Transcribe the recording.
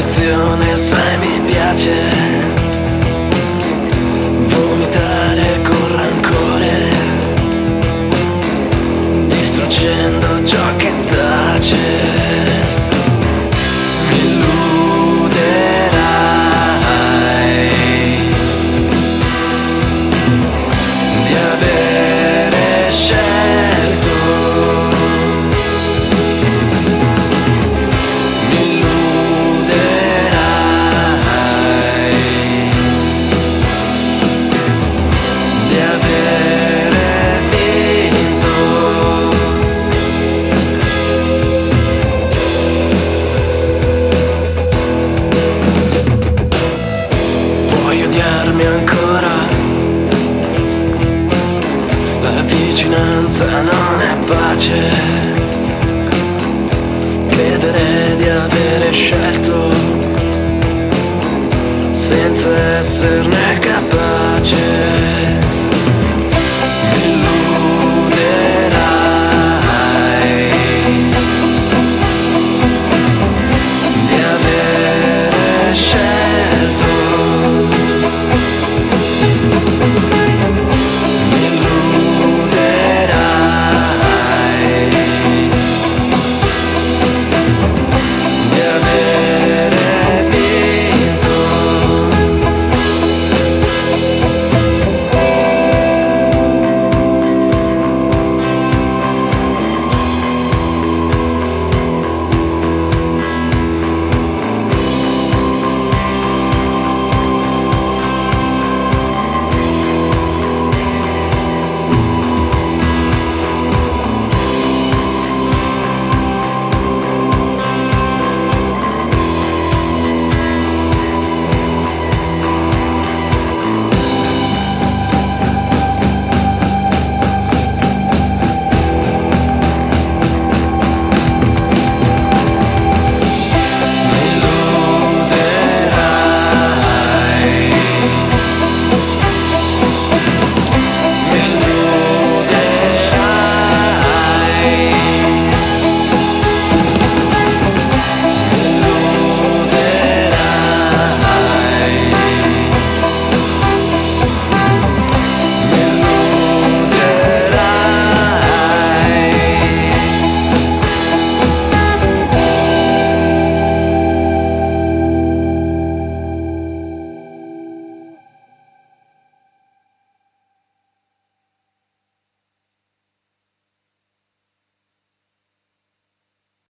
condizione, sai mi piace vomitare con rancore, distruggendo ciò che tace. Mi illuderai di avere scelto, mi illuderai di avere vinto. Puoi odiarmi ancora, la vicinanza non è pace, credere di avere scelto senza esserne capace.